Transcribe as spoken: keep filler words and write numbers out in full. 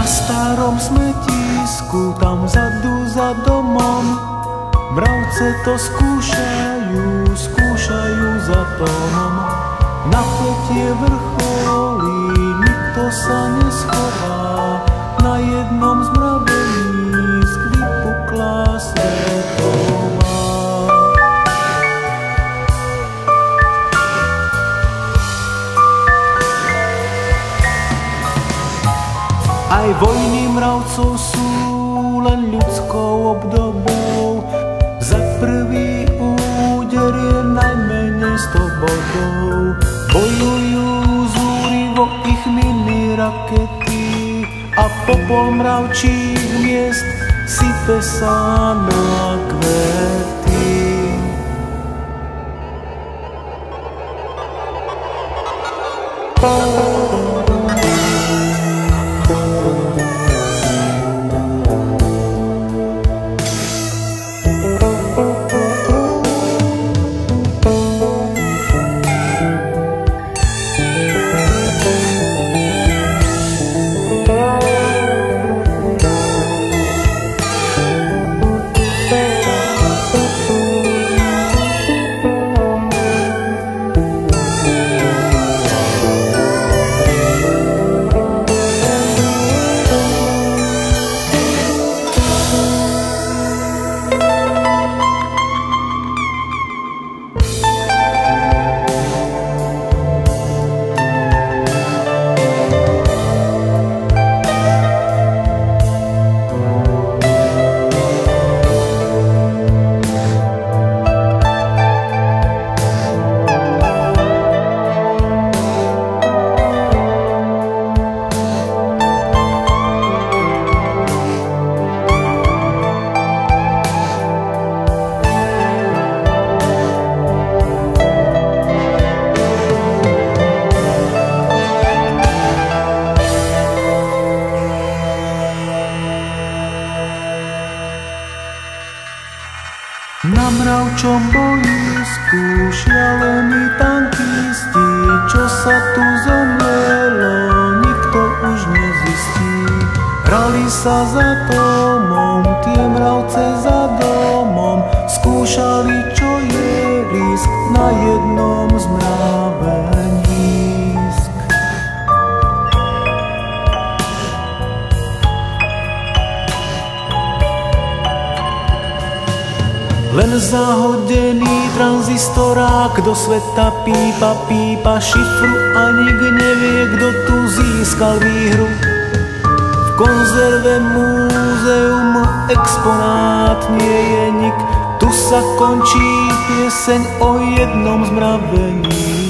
starom smetisku, tam vzadu za domom, mravce to skúšajú, skúšajú za tónom. Napätie vrcholí, nikto sa neschová, na jednom z mravenísk vypukla svetová. Aj vojny mravcov sú len ľudskou obdobou, za prvý úder je najmenej sto bodov. Bojujú zúrivo ich mini rakety a popol mravčích miest sype sa na kvety. Na mravčom boisku šialení tankisti, čo sa tu zomrelo, nikto už nezistí. Hrali sa za domom, tie mravce za domom, skúšali, čo je risk na jednom z mravenísk. Len zahodený tranzistorák do sveta pípa, pípa šifru a nik nevie, kto tu získal výhru. V konzerve múzeum exponát nie je nik, tu sa končí pieseň o jednom z mravení.